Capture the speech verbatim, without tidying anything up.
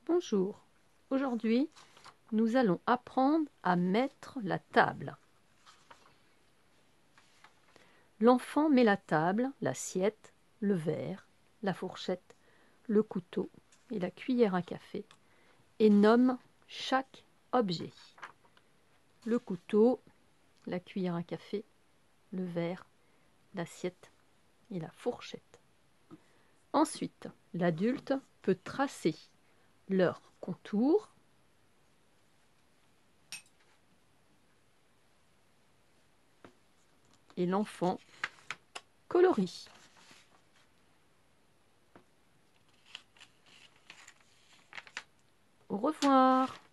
Bonjour, aujourd'hui nous allons apprendre à mettre la table. L'enfant met la table, l'assiette, le verre, la fourchette, le couteau et la cuillère à café et nomme chaque objet. Le couteau, la cuillère à café, le verre, l'assiette et la fourchette. Ensuite, l'adulte peut tracer leur contour et l'enfant colorie. Au revoir.